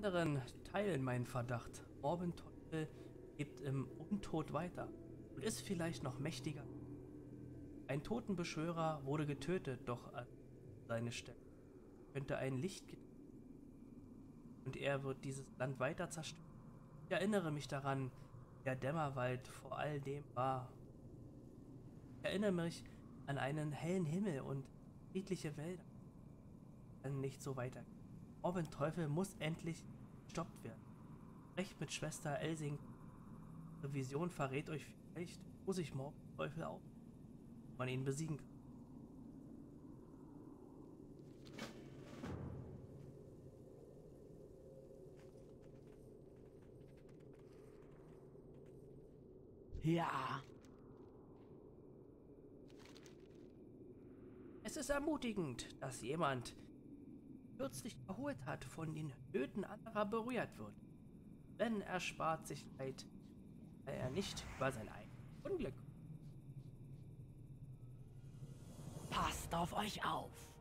anderen teilen meinen Verdacht. Morbenteufel lebt im Untot weiter und ist vielleicht noch mächtiger. Ein Totenbeschwörer wurde getötet, doch an seine Stelle könnte ein Licht und er wird dieses Land weiter zerstören. Ich erinnere mich daran, wie der Dämmerwald vor all dem war. Ich erinnere mich an einen hellen Himmel und friedliche Wälder. Kann nicht so weitergehen. Morbenteufel muss endlich gestoppt werden. Sprecht mit Schwester Elsing. Ihre Vision verrät euch vielleicht, wo sich Morbenteufel auf, ob man ihn besiegen kann. Ja. Es ist ermutigend, dass jemand kürzlich erholt hat, von den Nöten anderer berührt wird. Denn er spart sich Leid, weil er nicht über sein eigenes Unglück. Passt auf euch auf.